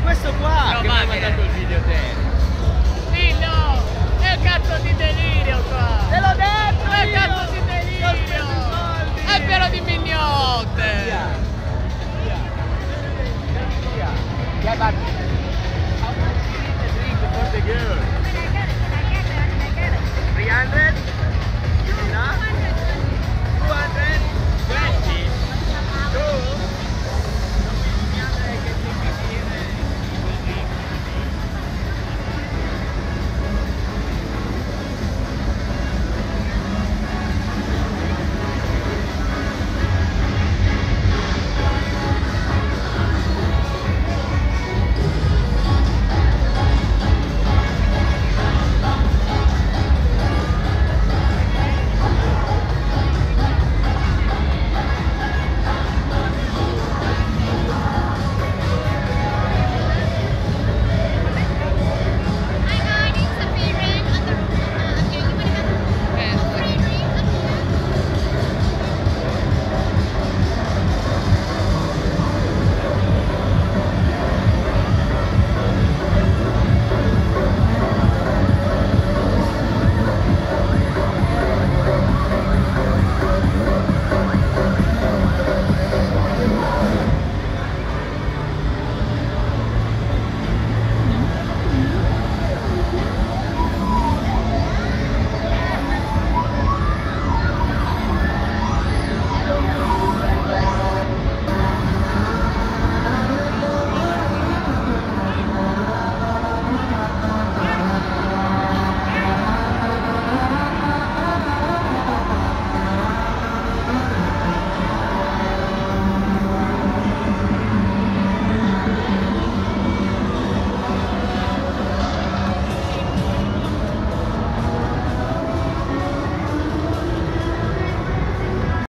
questo qua No, che mi ha mandato il video te. Sì, no! È un cazzo di delirio qua! Te l'ho detto! È un io! cazzo di delirio! Ho speso i soldi! È pieno di mignotte! Via! Via! Via! Via!